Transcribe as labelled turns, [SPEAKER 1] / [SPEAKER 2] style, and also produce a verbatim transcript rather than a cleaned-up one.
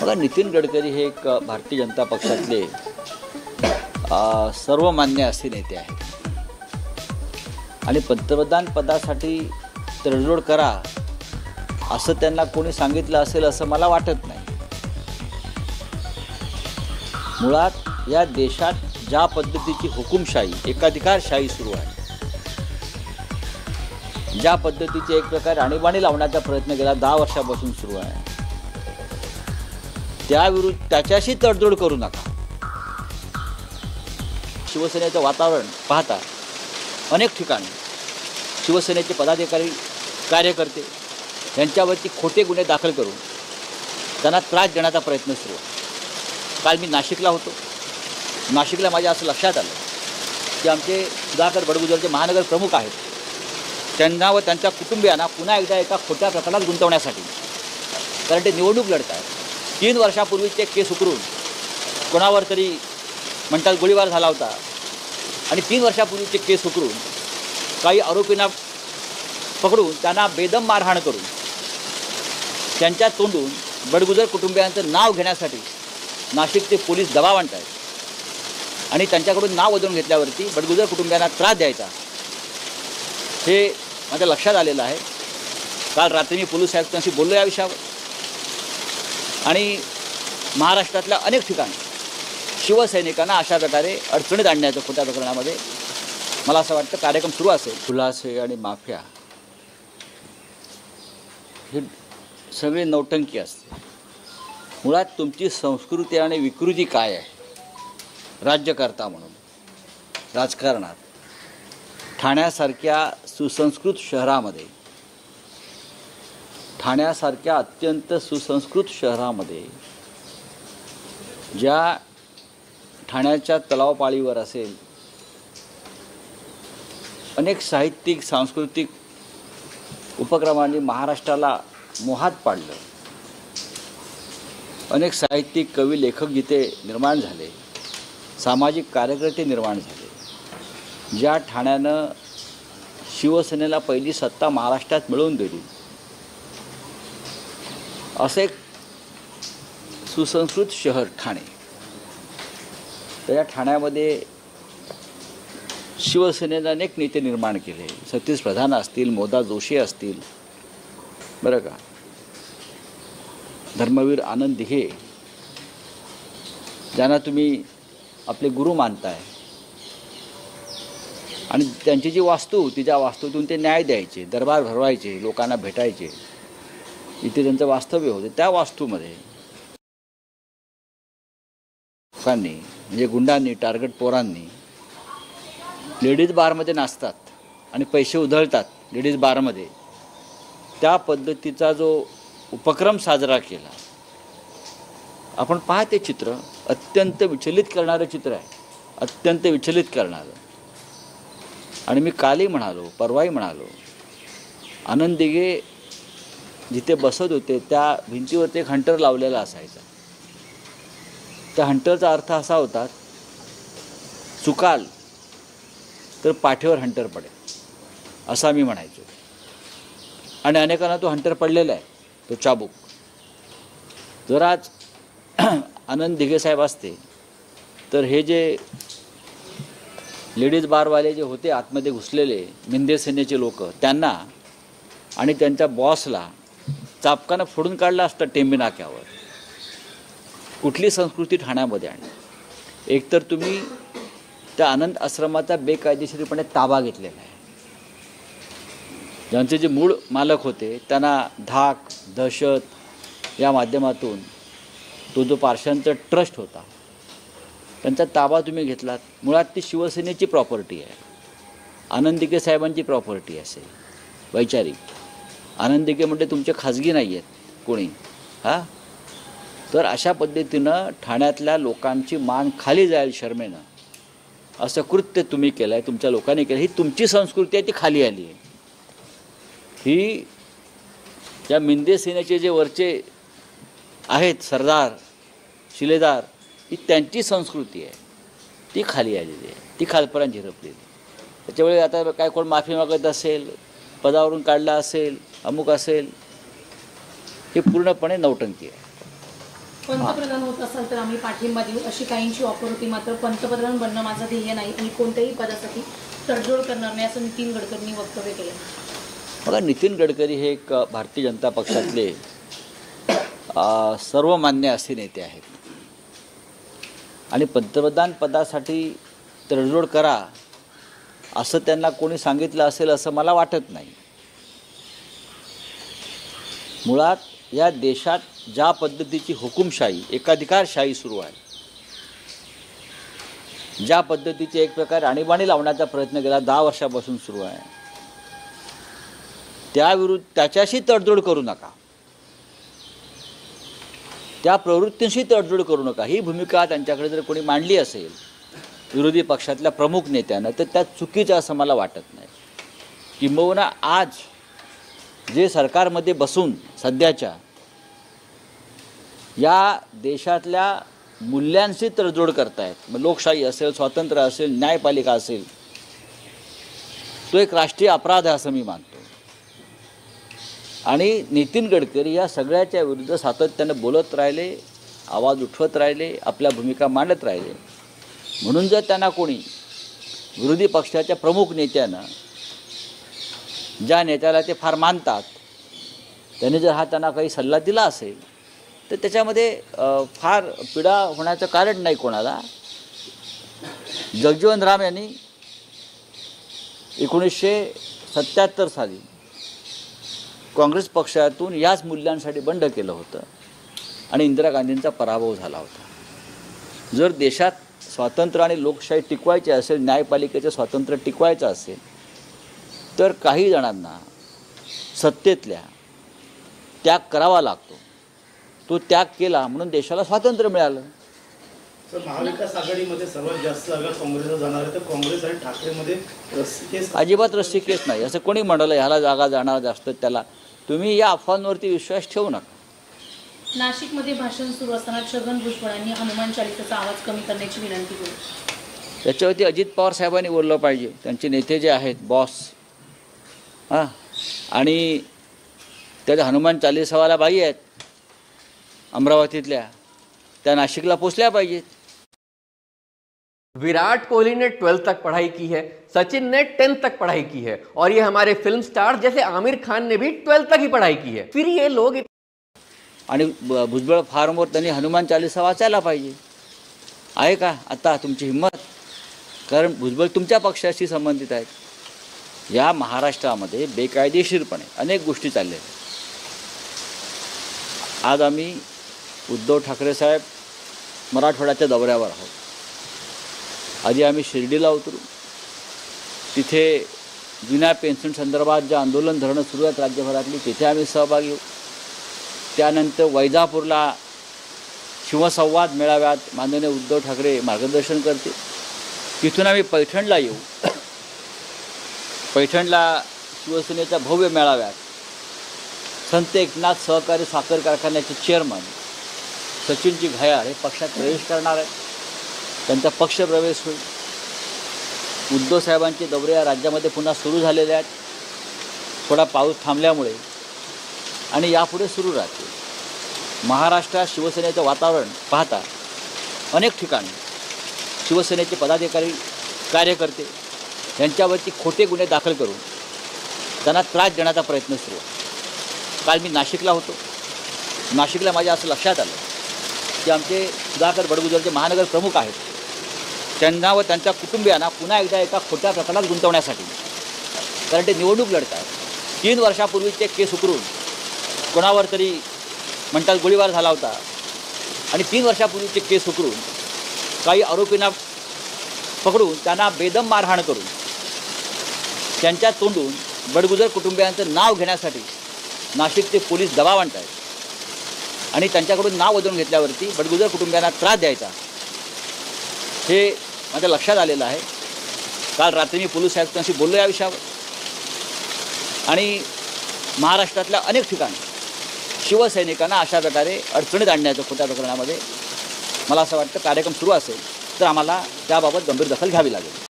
[SPEAKER 1] बघा, नितीन गडकरी हे एक भारतीय जनता पक्षातले सर्वमान्य असे नेते आहेत आणि पंतप्रधान पदासाठी तडजोड करा असं त्यांना कोणी सांगितलं असेल असं मला वाटत नाही. मुळात या देशात ज्या पद्धतीची हुकुमशाही, एकाधिकारशाही सुरू आहे, ज्या पद्धतीचे एक प्रकारे आणीबाणी लावण्याचा प्रयत्न गेला दहा वर्षापासून सुरू आहे, त्याविरुद्ध त्याच्याशी तडजोड करू नका. शिवसेनेचं वातावरण पाहता अनेक ठिकाणी शिवसेनेचे पदाधिकारी, कार्यकर्ते यांच्यावरती खोटे गुन्हे दाखल करून त्यांना त्रास देण्याचा प्रयत्न सुरू आहे. काल मी नाशिकला होतो. नाशिकला माझ्या असं लक्षात आलं की आमचे सुधाकर बडगुजरचे महानगर प्रमुख आहेत, त्यांना व त्यांच्या कुटुंबियांना पुन्हा एकदा एका खोट्या प्रकरणात गुंतवण्यासाठी, कारण ते निवडणूक लढत आहेत, तीन वर्षापूर्वीचे केस उकरून कोणावर तरी म्हणतात गोळीबार झाला होता आणि तीन वर्षापूर्वीचे केस उकरून काही आरोपींना पकडून त्यांना बेदम मारहाण करून त्यांच्या तोंडून बडगुजर कुटुंबियांचं नाव घेण्यासाठी नाशिकचे पोलीस दबाव आणत आहेत आणि त्यांच्याकडून नाव बदलून घेतल्यावरती बडगुजर कुटुंबियांना त्रास द्यायचा, हे माझ्या लक्षात आलेलं आहे. काल रात्री मी पोलीस आयुक्तांशी बोललो या विषयावर आणि महाराष्ट्रातल्या अनेक ठिकाणी शिवसैनिकांना अशा प्रकारे अडचणीत आणण्याचं खोट्या प्रकरणामध्ये मला असं वाटतं कार्यक्रम सुरू असेल. खुलासे आणि माफिया हे सगळे नौटंकी असते. मुळात तुमची संस्कृती आणि विकृती काय आहे राज्यकर्ता म्हणून राजकारणात? ठाण्यासारख्या सुसंस्कृत शहरामध्ये, ठाण्यासारख्या अत्यंत सुसंस्कृत शहरामध्ये, ज्या ठाण्याच्या तलावपाळीवर असेल अनेक साहित्यिक, सांस्कृतिक उपक्रमांनी महाराष्ट्राला मोहात पाडलं. अनेक साहित्यिक, कवी, लेखक जिथे निर्माण झाले, सामाजिक कार्यकर्ते निर्माण झाले. ज्या ठाण्यानं शिवसेनेला पहिली सत्ता महाराष्ट्रात मिळवून दिली, असं एक सुसंस्कृत शहर ठाणे. तर या ठाण्यामध्ये शिवसेनेने अनेक नेते निर्माण केले. सतीश प्रधान असतील, मोदा जोशी असतील, बरं का, धर्मवीर आनंद दिघे, ज्यांना तुम्ही आपले गुरु मानताय, आणि त्यांची जी वास्तू, तिच्या वास्तूतून ते न्याय द्यायचे, दरबार भरवायचे, लोकांना भेटायचे, इथे त्यांचं वास्तव्य होते. त्या वास्तूमध्ये लोकांनी, म्हणजे गुंडांनी, टार्गेट पोरांनी लेडीज बारमध्ये नाचतात आणि पैसे उधळतात लेडीज बारमध्ये, त्या पद्धतीचा जो उपक्रम साजरा केला, आपण पाहते चित्र अत्यंत विचलित करणारं चित्र आहे, अत्यंत विचलित करणारं. आणि मी कालही म्हणालो, परवाही म्हणालो, आनंद दिघे जिथे बसत होते त्या भिंतीवरती एक हंटर लावलेला असायचा. त्या हंटरचा अर्थ असा होता, चुकाल तर पाठीवर हंटर पडेल, असा मी म्हणायचो. आणि अनेकांना तो हंटर पडलेला आहे, तो चाबूक. जर आज आनंद दिघे साहेब असते तर हे जे लेडीज बारवाले जे होते आतमध्ये घुसलेले मिंदे सेनेचे लोक, त्यांना आणि त्यांच्या बॉसला चापकानं फोडून काढलं असतं टेंबी नाक्यावर. कुठली संस्कृती ठाण्यामध्ये आणली? एकतर तुम्ही त्या आनंद आश्रमाचा बेकायदेशीरपणे ताबा घेतलेला आहे. ज्यांचे जे मूळ मालक होते त्यांना धाक, दहशत या माध्यमातून तो जो पार्शांचा ट्रस्ट होता त्यांचा ताबा तुम्ही घेतलात. मुळात ती शिवसेनेची प्रॉपर्टी आहे, आनंद दिघे साहेबांची प्रॉपर्टी असेल वैचारिक. आनंद दिघे म्हणजे तुमचे खाजगी नाही आहेत कोणी, हां. तर अशा पद्धतीनं ठाण्यातल्या लोकांची मान खाली जाईल शर्मेनं, असं कृत्य तुम्ही केलं आहे, तुमच्या लोकांनी केलं. ही तुमची संस्कृती आहे, ती खाली आली आहे. ही या मिंदे सेनेचे जे वरचे आहेत सरदार, शिलेदार, ही त्यांची संस्कृती आहे, ती खाली आलेली आहे, ती खालपर्यंत झिरपलेली. त्याच्यामुळे आता काय कोण माफी मागत असेल, पदावरून काढला असेल, अमुक असेल, हे पूर्णपणे नौटंकी आहे.
[SPEAKER 2] पंतप्रधान होत असाल तर आम्ही पाठिंबा देऊ अशी काहींची ऑफर होती, मात्र पंतप्रधान बनणं माझं ध्येय नाही आणि कोणत्याही पदासाठी तडजोड करणार नाही असं नितीन गडकरींनी वक्तव्य केलं.
[SPEAKER 1] बघा, नितीन गडकरी हे एक भारतीय जनता पक्षातले सर्वमान्य असे नेते आहेत आणि पंतप्रधान पदासाठी तडजोड करा असं त्यांना कोणी सांगितलं असेल असं मला वाटत नाही. मुळात या देशात ज्या पद्धतीची हुकुमशाही एकाधिकारशाही सुरू आहे, ज्या पद्धतीचे एक प्रकारे आणीबाणी लावण्याचा प्रयत्न गेला दहा वर्षापासून सुरू आहे, त्याविरुद्ध त्याच्याशी तडजोड करू नका, त्या प्रवृत्तींशी तडजोड करू नका, ही भूमिका त्यांच्याकडे जर कोणी मांडली असेल विरोधी पक्षातल्या प्रमुख नेत्यानं तर त्या चुकीचं असं मला वाटत नाही. किंबहुना आज जे सरकारमध्ये बसून सध्याच्या या देशातल्या मूल्यांशी तडजोड करतायत, मग लोकशाही असेल, स्वातंत्र्य असेल, न्यायपालिका असेल, तो एक राष्ट्रीय अपराध आहे असं मी मानतो. आणि नितीन गडकरी या सगळ्याच्या विरुद्ध सातत्यानं बोलत राहिले, आवाज उठवत राहिले, आपल्या भूमिका मांडत राहिले. म्हणून जर त्यांना कोणी विरोधी पक्षाच्या प्रमुख नेत्यानं, ज्या नेत्याला ते फार मानतात, त्याने जर हा त्यांना काही सल्ला दिला असेल तर त्याच्यामध्ये फार पीडा होण्याचं कारण नाही कोणाला. जगजीवन राम यांनी एकोणीसशे सत्याहत्तर साली काँग्रेस पक्षातून याच मूल्यांसाठी बंड केलं होतं आणि इंदिरा गांधींचा पराभव झाला होता. जर देशात स्वातंत्र्य आणि लोकशाही टिकवायची असेल, न्यायपालिकेचं स्वातंत्र्य टिकवायचं असेल तर काही जणांना सत्तेतल्या त्याग करावा लागतो. तो त्याग केला म्हणून देशाला स्वातंत्र्य मिळालं.
[SPEAKER 3] तर महाविकास आघाडीमध्ये सर्वात जास्त जागा काँग्रेसला जाणार आहे, तर काँग्रेस आणि ठाकरेमध्ये रस्सीकेस
[SPEAKER 1] अजिबात रस्सीकेस नाही असं कोणी म्हणालं. ह्याला जागा जाणार जास्त, त्याला तुम्ही या अफवांवरती विश्वास ठेवू नका.
[SPEAKER 2] नाशिकमध्ये भाषण सुरू असताना छगन भुजबळांनी हनुमान चालिसाचा आवाज कमी करण्याची विनंती केली.
[SPEAKER 1] त्याच्यावरती अजित पवार साहेबांनी बोललं पाहिजे. त्यांचे नेते जे आहेत बॉस, हां, आणि त्याच्या हनुमान चालिसावाला बाई आहेत अमरावतीतल्या, त्या नाशिकला पोचल्या पाहिजेत.
[SPEAKER 4] विराट कोहली ने ट्वेल्थ तक पढ़ाई की है, सचिन ने टेंथ तक पढ़ाई की है और ये हमारे फिल्म स्टार जैसे आमिर खान ने भी ट्वेल्थ तक ही पढ़ाई की है. फिर ये लोग
[SPEAKER 1] आणि भुजबळ फार्मवर त्यांनी हनुमान चालिसा वाचायला पाहिजे. आहे का आता तुमची हिंमत? कारण भुजबळ तुमच्या पक्षाशी संबंधित आहेत. या महाराष्ट्रामध्ये बेकायदेशीरपणे अनेक गोष्टी चालल्या आहेत. आज आम्ही उद्धव ठाकरे साहेब मराठवाड्याच्या दौऱ्यावर आहोत. आधी आम्ही शिर्डीला उतरू, तिथे जुन्या पेन्शन संदर्भात जे आंदोलन धरणं सुरू आहेत राज्यभरातली, तिथे आम्ही सहभागी होऊ. त्यानंतर वैजापूरला शिवसंवाद मेळाव्यात माननीय उद्धव ठाकरे मार्गदर्शन करते. तिथून आम्ही पैठणला येऊ. पैठणला शिवसेनेच्या भव्य मेळाव्यात संत एकनाथ सहकारी साखर कारखान्याचे चेअरमन सचिनजी घायाळ हे पक्षात प्रवेश करणार आहेत. त्यांचा पक्षप्रवेश होईल. उद्धव साहेबांचे दौरे या राज्यामध्ये पुन्हा सुरू झालेले आहेत, थोडा पाऊस थांबल्यामुळे, आणि यापुढे सुरू राहतील. महाराष्ट्रात शिवसेनेचं वातावरण पाहता अनेक ठिकाणी शिवसेनेचे पदाधिकारी, कार्यकर्ते यांच्यावरती खोटे गुन्हे दाखल करून त्यांना त्रास देण्याचा प्रयत्न सुरू आहे. काल मी नाशिकला होतो. नाशिकला माझ्या असं लक्षात आलं की आमचे सुधाकर बडगुजरचे महानगर प्रमुख आहेत, त्यांना व त्यांच्या कुटुंबियांना पुन्हा एकदा एका खोट्या प्रकरणात गुंतवण्यासाठी, कारण ते निवडणूक लढत आहेत, तीन वर्षापूर्वीचे केस उकरून कोणावर तरी म्हणतात गोळीबार झाला होता, आणि तीन वर्षापूर्वीचे केस उकरून काही आरोपींना पकडून त्यांना बेदम मारहाण करून त्यांच्या तोंडून बडगुजर कुटुंबियांचं नाव घेण्यासाठी नाशिकचे पोलीस दबाव आणत आहेत. आणि त्यांच्याकडून नाव बदलून घेतल्यावरती बडगुजर कुटुंबियांना त्रास द्यायचा, हे माझ्या लक्षात आलेलं आहे. काल रात्री मी पोलीस आयुक्तांशी बोललो या विषयावर. आणि महाराष्ट्रातल्या अनेक ठिकाणी शिवसैनिकांना अशा प्रकारे अडचणीत आणण्याचं खोट्या प्रकरणामध्ये मला असं वाटतं कार्यक्रम सुरू असेल तर आम्हाला त्याबाबत गंभीर दखल घ्यावी लागेल.